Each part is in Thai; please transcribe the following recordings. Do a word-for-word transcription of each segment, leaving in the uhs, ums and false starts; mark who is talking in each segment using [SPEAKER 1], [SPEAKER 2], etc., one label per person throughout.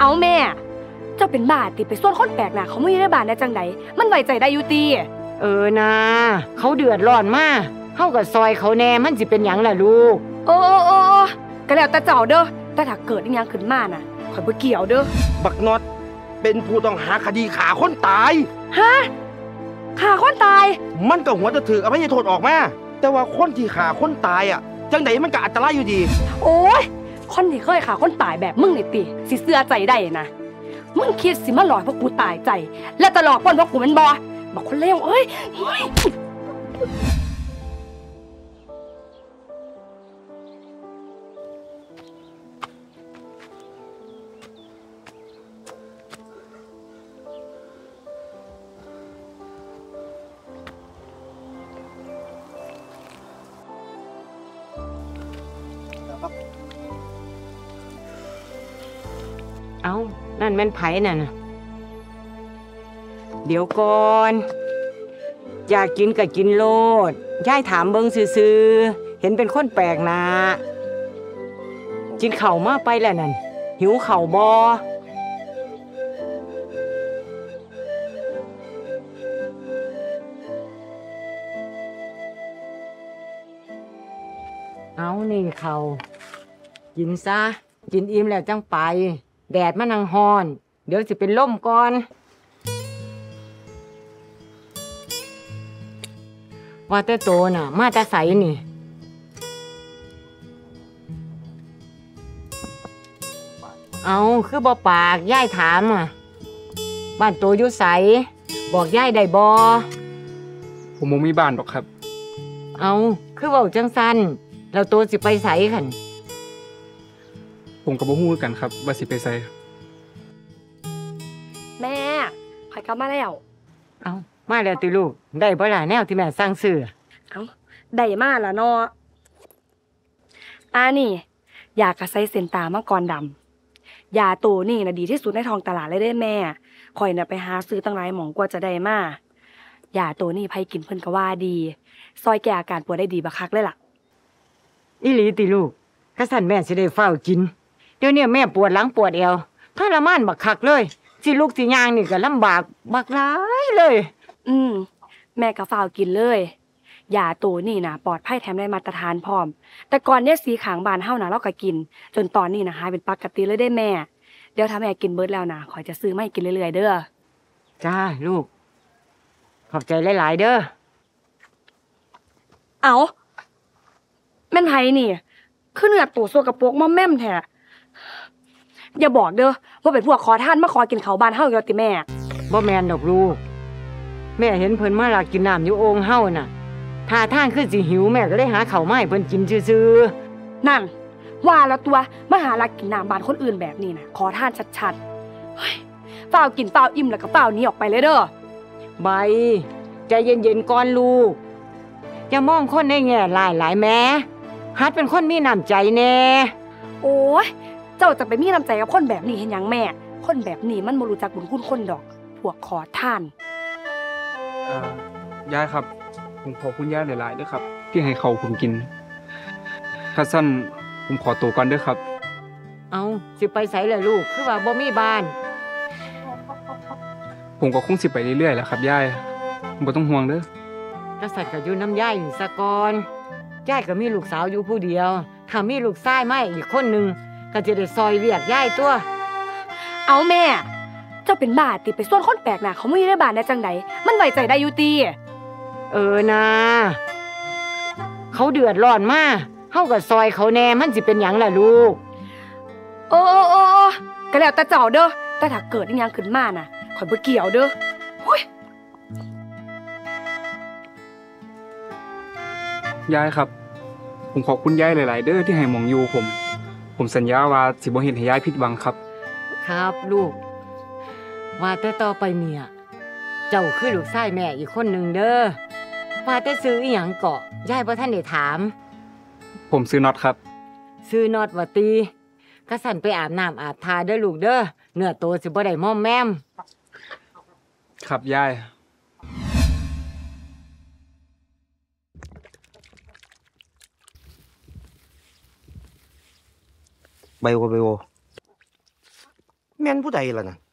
[SPEAKER 1] เอาแม่เจ้าเป็นบ้าติไปส่วนคนแปลกหน้าเขาไม่ได้บ้านได้จังไดมันไว้ใจได้อยู่ตี
[SPEAKER 2] เออนะเขาเดือดร้อนมากเฮากับซอยเขาแน่มันสิเป็นหยังล่ะลูก
[SPEAKER 1] โอ้โอ้ก็แล้วแต่เจ้าเด้อแต่ถ้าเกิดอีหยังขึ้นมาน่ะข่อยบ่เกี่ยวเด้อ
[SPEAKER 3] บักน็อตเป็นผู้ต้องหาคดีฆ่าคนตาย
[SPEAKER 1] ฮะฆ่าคนตาย
[SPEAKER 3] มันก็หัวจะถืออภัยโทษออกมาแต่ว่าคนที่ฆ่าคนตายอ่ะจังไดมันก็อันตรายอยู่ดี
[SPEAKER 1] โอ้ยคนที่เคยฆ่าคนตายแบบมึงนี่ติสิเชื่อใจได้นะมึงคิดสิมาหลอกพวกกูตายใจและตลอดป้นพวกกูเป็นบ่บอกคนเลวเอ้ย
[SPEAKER 2] เอานั่นแม่นไผน่ะนะเดี๋ยวก่อนอยากกินก็กินโลดย่ายถามเบิ่งซื่อๆเห็นเป็นคนแปลกหน้ากินข้าวมาไปแล้วนั่นหิวข้าวบ่เอานี่ข้าวกินซะกินอิ่มแล้วจังไปแดดมันนังฮ้อนเดี๋ยวสิเป็นลมก่อนว่าแต่โตน่ะมาแต่ไสนี่เอาคือบ่ปากย่ายถามอ่ะบ้านโตอยู่ไสบอกย่ายได้บ่
[SPEAKER 4] ผมบ่มีบ้านหรอกครับ
[SPEAKER 2] เอาคือเว้าจังซั่นแล้วโตสิไปไสคั่น
[SPEAKER 4] ผมก็บ่ฮู้กันครับว่าสิไปไส
[SPEAKER 1] แม่ข่อยกลับมาแล้ว
[SPEAKER 2] เอามาแล้วติลูกได้บ่ล่ะแนวที่แม่สั่งซื้อ
[SPEAKER 1] เอ้าได้มาแล้วเนาะอ่านี่ยากระใสเส้นตามังกรดำยาตัวนี่น่ะดีที่สุดในท้องตลาดเลยเด้แม่ข่อยน่ะไปหาซื้อตั้งหลายหม่องกว่าจะได้มายาตัวนี้ไผกินเพิ่นก็ว่าดีซอยแก้อาการปวดได้ดีบักคักเลยล่ะ
[SPEAKER 2] อีหลีติลูกกะสั่นแม่สิได้เฝ้ากินเดี๋ยวนี้แม่ปวดหลังปวดเอวทรมานบักคักเลยสิลูกสิย่างนี่ก็ลำบากบักหลายเลย
[SPEAKER 1] อืมแม่ก็เฝ้ากินเลยยาตัวนี่นะปลอดภัยแถมได้มาตรฐานพร้อมแต่ก่อนเนี่ยสีขางบ้านเฮานะเราก็กินจนตอนนี้นะหายเป็นปกติเลยได้แม่เดี๋ยวถ้าแม่กินเบิดแล้วนะขอยจะซื้อมาให้กินเรื่อยๆเด้อ
[SPEAKER 2] จ้าลูกขอบใจหลายๆเด้อ
[SPEAKER 1] เอาแม่นไผนี่คือเนื้อตัวสกปรกมอมแม่มแท้อย่าบอกเด้อว่าเป็นพวกขอทานมาขอกินข้าวบ้านเฮาอยู่ติแม่
[SPEAKER 2] บ่แม่นดอกลูกแม่เห็นเพิ่นมาลักกินน้ำอยู่โอ่งเฮาน่ะท่าทางคือสิหิวแม่ก็เลยหาข้าวมาให้เพิ่นกินซื่อ
[SPEAKER 1] ๆนั่นว่าแล้วตัวมาหาลักกินน้ำบ้านคนอื่นแบบนี้น่ะขอทานชัดๆเฮ้ยเฝ้ากินเฝ้าอิ่มแล้วก็เฝ้าหนีออกไปเลยเด้อ
[SPEAKER 2] ใบใจเย็นๆก่อนลูกอย่ามองคนในแง่ร้ายหลายแม่หัดเป็นคนมีน้ำใจแน่
[SPEAKER 1] โอ้ยเจ้าจะไปมีน้ำใจกับคนแบบนี้เห็นหยังแม่คนแบบนี้มันบ่รู้จักบุญคุณคนดอกพวกขอทาน
[SPEAKER 4] อ่ายายครับผมขอคุณย่าหลายๆด้วยครับที่ให้เขาผมกินถ้าสั้นผมขอตัวก่อนด้วยครับ
[SPEAKER 2] เอาสิไปไสล่ะลูกคือว่าบ่มีบ้าน
[SPEAKER 4] ผมก็คงสิไปเรื่อยๆแหละครับย่ายบ่ต้องห่วงเด้
[SPEAKER 2] อกษัตริย์ก็อยู่น้ำย่ายสะกอนย่ายก็มีลูกสาวอยู่ผู้เดียวถ้ามีลูกชายมาอีกคนนึงก็จะได้ซอยเรียกย่ายตัว
[SPEAKER 1] เอาแม่เจ้าเป็นบ้าติไปส่วนคนแปลกหน้าเขาไม่ได้บ้านได้จังไดมันไว้ใจได้อยู่ตี
[SPEAKER 2] เออนะเขาเดือดร้อนมากเฮากับซอยเขาแน่มันสิเป็นหยังล่ะลูก
[SPEAKER 1] โอ้โอ้ก็แล้วแต่เจ้าเด้อแต่ถ้าเกิดอีหยังขึ้นมาน่ะข่อยบ่เกี่ยวเด้อหุ้ย
[SPEAKER 4] ยายครับผมขอบคุณยายหลายๆเด้อที่ให้หมองอยู่ผมผมสัญญาว่าสิบ่เฮ็ดให้ยายผิดหวังครับ
[SPEAKER 2] ครับลูกว่าแต่ต่อไปเนี่ยเจ้าคือลูกชายแม่อีกคนนึงเด้อว่าแต่ซื้ออีหยังเกาะยายบ่ทันได้ถาม
[SPEAKER 4] ผมซื้อน็อตครับ
[SPEAKER 2] ซื้อน็อตว่าตีก็สั่นไปอาบน้ำอาบทาเด้อลูกเด้อเนื้อโตสิบ่ได้ม่อมแม่ม
[SPEAKER 4] ครับยาย
[SPEAKER 3] ไบโอไบโอแม่นผู้ใดล่ะนะ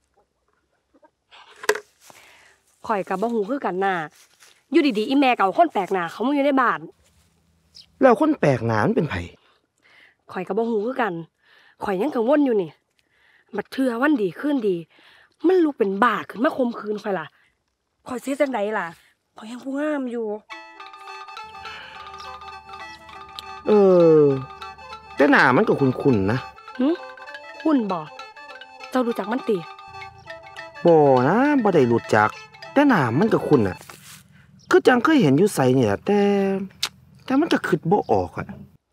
[SPEAKER 1] ข่อยกับบ่ฮู้คือกันน่ะอยู่ดีๆอีแม่ก็เอาคนแปลกหน้าเขามาอยู่ในบ้าน
[SPEAKER 3] แล้วคนแปลกหน้ามันเป็นไผ
[SPEAKER 1] ข่อยกับบ่ฮู้คือกันข่อยยังกังวลอยู่นี่บัดเทื่อวันดีขึ้นดี มันลุกเป็นบ้าขึ้นมาข่มขืนข่อยล่ะข่อยสิเฮ็ดจังไดล่ะข่อยยังผู้งามอยู่
[SPEAKER 3] เออแต่หน้ามันก็คุ้นๆนะ
[SPEAKER 1] หึหุ่นบ่เจ้ารู้จักมันติ
[SPEAKER 3] บ่นะบ่ได้รู้จัก แต่หน้ามันก็คุ้นอ่ะคือจังเคยเห็นอยู่ไสเนี่ยแต่ แต่มันก็คิดบ่ออกอ่ะ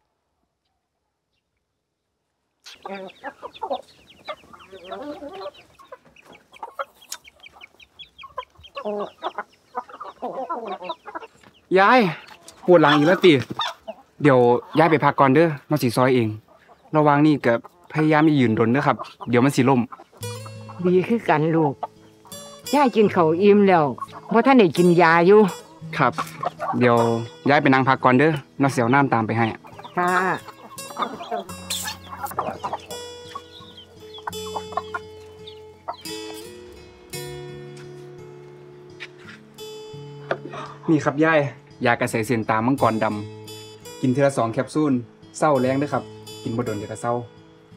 [SPEAKER 4] ยายปวดหลังอีกแล้วติเดี๋ยวยายไปพักก่อนเด้อมาสิซอยเองระหว่างนี้ก็พยายามอย่ายืนดนเด้อครับเดี๋ยวมันสิล่ม
[SPEAKER 2] ดีคือกันลูกย่ากินข้าวอิ่มแล้วบ่ทันได้กินยาอยู่
[SPEAKER 4] ครับ เดี๋ยวยายไปนั่งพักก่อนเด้อน้าเสียวน้ำตามไปให้
[SPEAKER 2] ค่ะ
[SPEAKER 4] นี่ครับยายยากระใสเส้นตามังกรดำกินทีละสองแคปซูลเศร้าแรงเด้อครับ กินบ่โดนเดี๋ยวก็เศร้า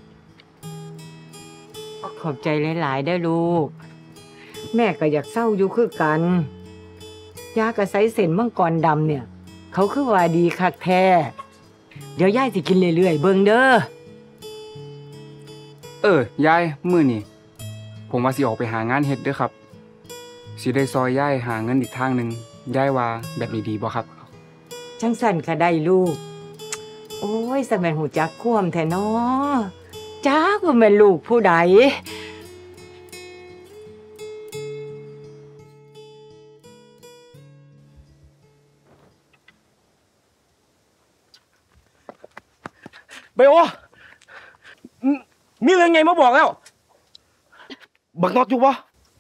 [SPEAKER 2] ขอบใจหลายๆได้อลูก แม่ก็อยากเศร้าอยู่คือกันยากระไสเส้นมังกรดำเนี่ย เขาคือว่าดีคักแท้เดี๋ยวยายสิกินเรื่อยๆเบิ่งเด้อ
[SPEAKER 4] เออยายมื้อนี้ผมว่าสิออกไปหางานเฮ็ดเด้อครับสิได้ซอยยายหาเงินอีกทางหนึงยายว่าแบบนี้ดีบ่ครับ
[SPEAKER 2] จังสั่นก็ได้ลูก โอ้ยสะแม่นหูจักความแท้น้อจ้าก็แม่นลูกผู้ใด
[SPEAKER 3] ไบโอมมีเรื่องไงมาบอกแล้ว บักน็อตอยู่ปะ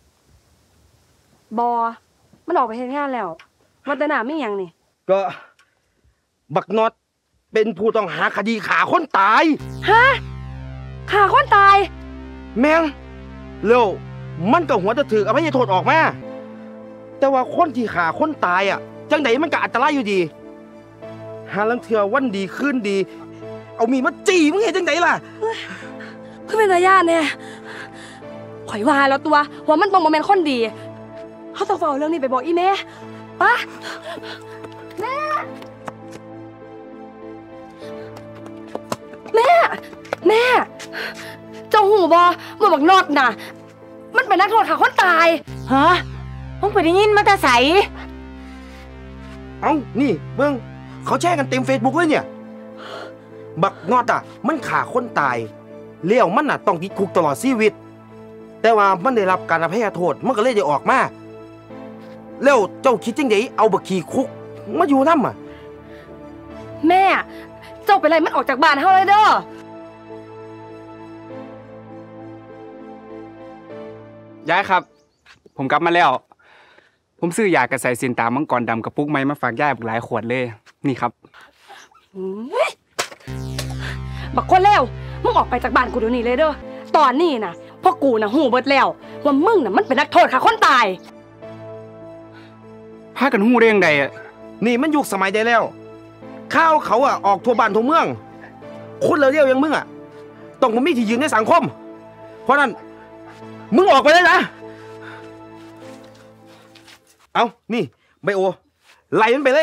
[SPEAKER 1] บอมันออกไปเฮ็ดงานแล้วว่าแต่หน้ามีหยังนี่
[SPEAKER 3] ก็ บักน็อตเป็นผู้ต้องหาคดีฆ่าคนตาย
[SPEAKER 1] ฮะฆ่าคนตาย
[SPEAKER 3] แม่งแล้วมันก็หัวจะถืออภัยโทษออกมา แต่ว่าคนที่ฆ่าคนตายอ่ะ จังไดมันก็อันตรายอยู่ดี หาลังเทือวันดีขึ้นดี เอามีดมาจี้มึงเห็นจังไดล่ะ
[SPEAKER 1] คือเป็นตาญาติเนี่ยข่อยว่าแล้วตัวว่ามันต้องบ่แม่นคนดีเขาต้องเอาเรื่องนี้ไปบอกอีแม่ปะแม่แม่แม่เจ้าหูบอมาบอกนอดน่ะ มันเป็นนักโทษฆ่าคนตาย
[SPEAKER 2] ฮะมึงไปได้ยินมาแต่ไส
[SPEAKER 3] เอ้านี่เบิ่งเขาแชร์กันเต็ม Facebook เลยเนี่ย บักนอดอ่ะ มันฆ่าคนตายเลี้ยวมันอ่ะต้องติดคุกตลอดชีวิต แต่ว่ามันได้รับการอภัยโทษมันก็เลยได้ออกมาแล้วเจ้าคิดจังไดเอาบักขี่คุกมาอยู่นำอ่ะ
[SPEAKER 1] แม่ เจ้าไปไล่มันออกจากบ้านเฮาเลยเด้อ
[SPEAKER 4] ยายครับ ผมกลับมาแล้ว ผมซื้อยากระใสเส้นตามังกรดำกระปุกไม้มาฝากยายหลายขวดเลยนี่ครับ
[SPEAKER 1] บักคนเลวมึงออกไปจากบ้านกูเดี๋ยวนี้เลยเด้อ ตอนนี้นะพ่อกูนะหูเบิดแล้วว่ามึงน่ะมันเป็นนักโทษฆ่าคนตาย
[SPEAKER 4] พากันหู้ได้ยังไงอะ
[SPEAKER 3] นี่มันยุคสมัยได้แล้วข้าวเขาอ่ะออกทั่วบ้านทั่วเมืองคนเลวๆอย่างมึงอ่ะต้องบ่มีที่ยืนในสังคม เพราะนั้นมึงออกไปเลยนะเอานี่ไบโอไล่มันไปเลย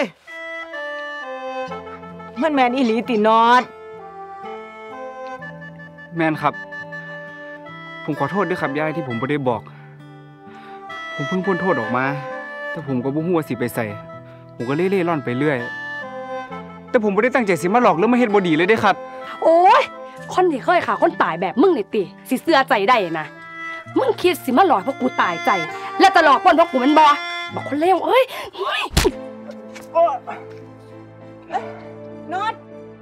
[SPEAKER 2] มันแม่นอีหลีตินอด
[SPEAKER 4] แม่นครับ ผมขอโทษด้วยครับยายที่ผมไม่ได้บอก ผมเพิ่งพ้นโทษออกมา แต่ผมก็บ่ฮู้ว่าสิไปใส่ ผมก็เล่ๆร่อนไปเรื่อย แต่ผมไม่ได้ตั้งใจสิมาหลอกหรือมาเฮ็ดบ่ดีเลยเด้ครับ
[SPEAKER 1] โอ้ยคนที่เคยฆ่าคนตายแบบมึงนี่ติสิเสื้อใจได้นะมึงคิดสิมาหลอกพวกกูตายใจ และตลอกคนพวกกูแมันบอบอกคนเลวเอ้ยเฮ้ย
[SPEAKER 2] นอด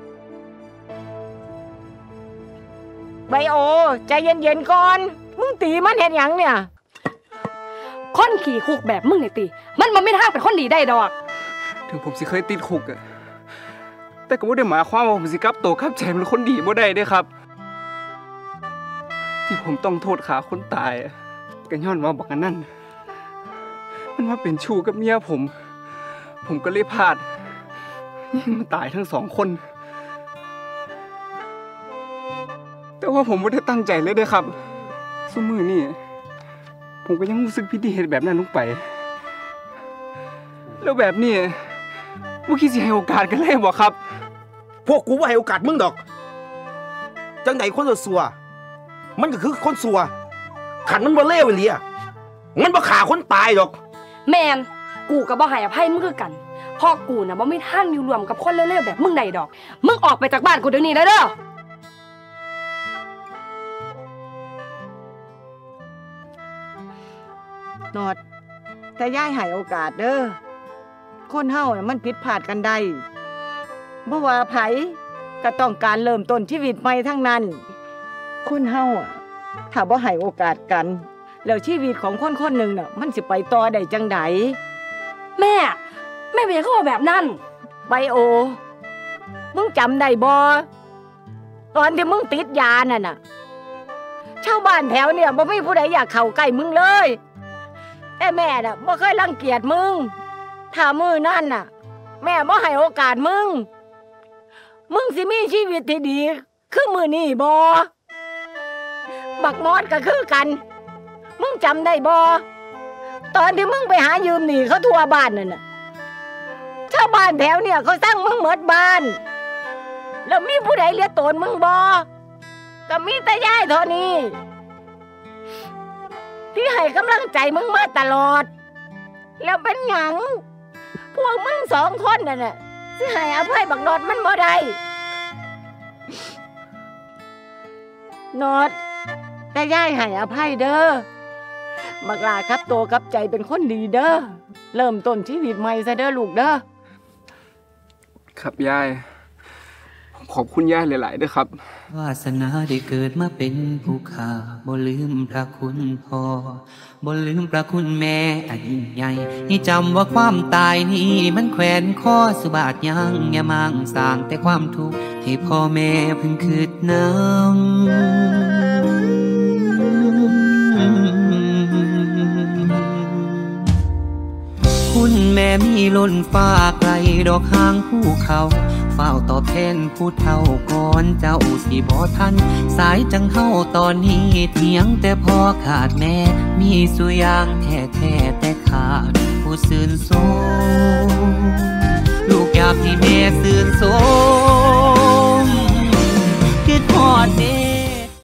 [SPEAKER 2] ไบโอใจเย็นๆก่อน มึงตีมันเห็นหยังเนี่ย
[SPEAKER 1] คนขี่คุกแบบมึงนี่ติมันมันไม่ทางเป็นคนดีได้ดอก
[SPEAKER 4] ถึงผมสิเคยติดคุกอะแต่ก็บ่ได้หมายความว่าผมสิกลับโตวกลับใจเป็นคนดีบ่ได้เด้ครับ ที่ที่ผมต้องโทษขาคนตายก็ย้อนว่าบอกกันนั่นมันว่าเป็นชู้กับเมียผม ผมก็เลยพลาดยิงมันตายทั้งสองคน แต่ว่าผมไม่ได้ตั้งใจเลยเด้อครับซุมื้อนี่ผมก็ยังรู้สึกผิดที่เฮ็ดแบบนั้นลงไป แล้วแบบนี้บ่คิดสิให้โอกาสกันเลยบ่ครับ
[SPEAKER 3] พวกกูว่าให้โอกาสมึงดอกจังใดคนสัวมันก็คือคนสัวขันมันบ่เลวอีหลีอะมันบ่ฆ่าคนตายดอก
[SPEAKER 1] แมนกูกับบ่ให้อภัยมึงคือกันพ่อกูน่ะบ่มีทางอยู่รวมกับคนเลวๆแบบมึงได้ดอกมึงออกไปจากบ้านกูเดี๋ยวนี้นะเด้อ
[SPEAKER 2] นอดแต่ย่ายให้โอกาสเด้อคนเฮาน่ะมันผิดพลาดกันได้บ่ว่าไผก็ต้องการเริ่มต้นชีวิตใหม่ทั้งนั้นคนเฮาอ่ะถ้าบ่ให้โอกาสกันแล้วชีวิตของคนคนหนึ่งน่ะมันสิไปต่อได้จังได
[SPEAKER 1] แม่แม่เบียเขาบอกแบบนั้น
[SPEAKER 2] ไบโอมึงจำได้บ่ตอนที่มึงติดยานั่นน่ะชาวบ้านแถวเนี่ยบ่มีผู้ใดอยากเข้าใกล้มึงเลยแต่แม่น่ะบ่เคยรังเกียจมึงถ้ามื้อนั่นน่ะแม่บ่ให้โอกาสมึงมึงสิมีชีวิตที่ดีคือมื้อนี้บ่บักมอดก็คือกันมึงจำได้บ่ตอนที่มึงไปหายืมหนี้เขาทั่วบ้านนั่นน่ะชาวบ้านแถวเนี่ยเขาสร้างมึงหมดบ้านแล้วมีผู้ใดเลี้ยงตนมึงบ่ก็มีแต่ยายเท่านี้ที่ให้กำลังใจมึงมาตลอดแล้วเป็นหยังพวกมึงสองคนน่ะน่ะสิให้อภัยบักนอดมันบ่ได้นอดแต่ยายให้อภัยเด้อบักลาครับโตกับใจเป็นคนดีเด้อเริ่มต้นชีวิตใหม่ซะเด้อลูกเด้อ
[SPEAKER 4] ครับยายผมขอบคุณยายหลายๆด้วยครับ
[SPEAKER 5] วาสนาได้เกิดมาเป็นผู้ข้าบ่ลืมพระคุณพ่อบ่ลืมพระคุณแม่อันยิ่งใหญ่ให้จำว่าความตายนี้มันแขวนคอสุบาทยังอย่ามั่งสร้างแต่ความทุกข์ให้พ่อแม่เพิ่งคืดน้ำคุณแม่มีล้นฟ้าไกลดอกหางภูเขาเฝ้าตอบแทนผู้เฒ่าก่อนเจ้าสิบ่ทันสายจังเฮาตอนนี้เถียงแต่พ่อขาดแม่มีสุยางแท้แท้แต่ขาดผู้ซื่นโสมลูกอยากให้แม่ซื่นโสมคิดฮอดแม่